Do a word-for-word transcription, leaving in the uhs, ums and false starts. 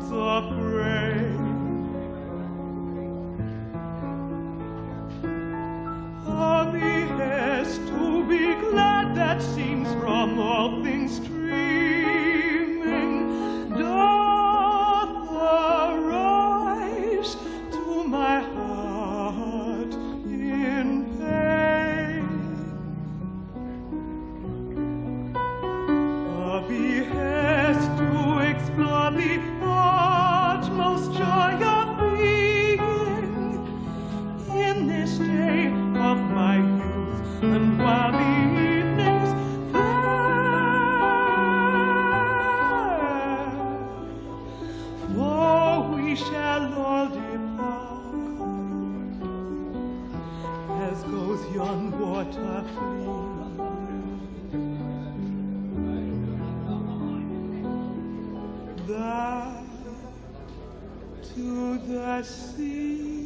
fields of grain. A behest to be glad that seems from all things streaming doth arise to my heart in pain. A behest to explore the utmost joy of being in this day of my youth, and while the evenings fair, for we shall all depart, as goes yon water free. That to the sea.